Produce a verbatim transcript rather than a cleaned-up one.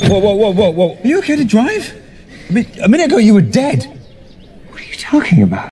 Whoa, whoa, whoa, whoa, whoa. Are you okay to drive? I mean, a minute ago you were dead. What are you talking about?